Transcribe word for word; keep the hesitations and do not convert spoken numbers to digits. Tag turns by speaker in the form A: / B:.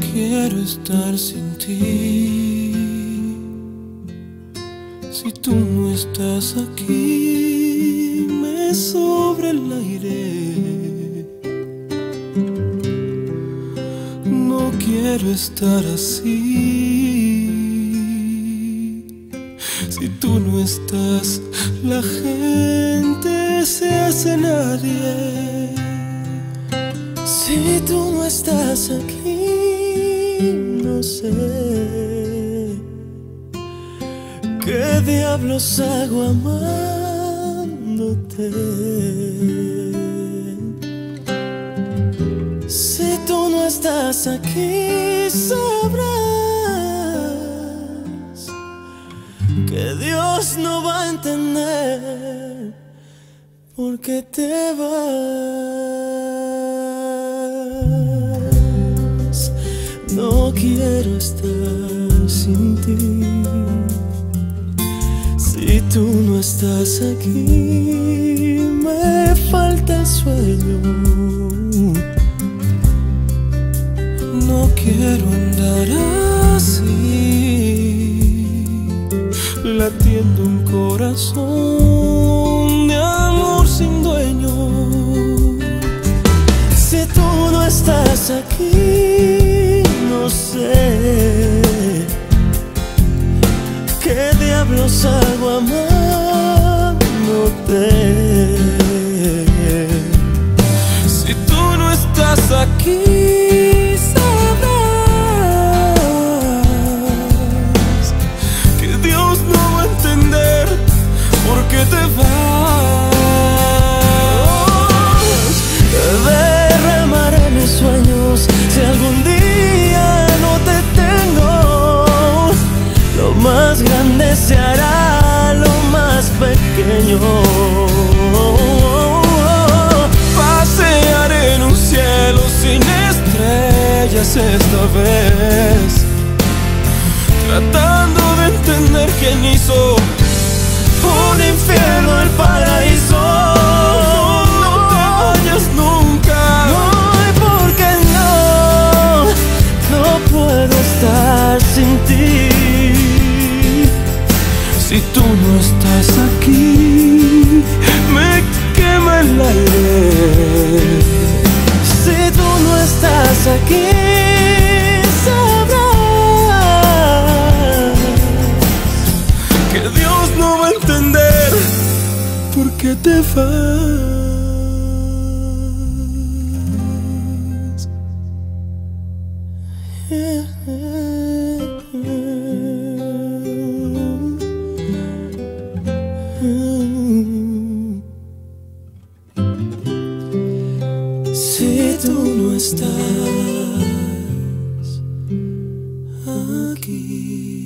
A: quiero estar sin ti. Si tú no estás aquí, me sobra el aire. No quiero estar así. Si tú no estás, la gente se hace nadie.
B: Si tú no estás aquí, no sé qué diablos hago amándote. Si tú no estás aquí, sabrás que Dios no va a entender por qué te vas. No quiero estar sin ti. Si tú no estás aquí, me falta el sueño.
A: No quiero andar así, latiendo un corazón de amor sin dueño.
B: Si tú no estás aquí, no sé qué diablos hago amándote.
A: Si tú no estás aquí, sabrás que Dios no va a entender por qué te vas.
B: Derramaré mis sueños si algún día no te tengo. Lo más grande se hará lo más pequeño.
A: Pasearé en un cielo sin estrellas esta vez, tratando de entender quién hizo
B: Un infierno, el paraíso.
A: No te vayas nunca.
B: No, ¿por qué no? No puedo estar sin ti.
A: Si tú no estás aquí, me quema el aire.
B: Si tú no estás aquí, sabrás
A: Que Dios no va a entender por qué te vas.
B: Si tú no estás aquí.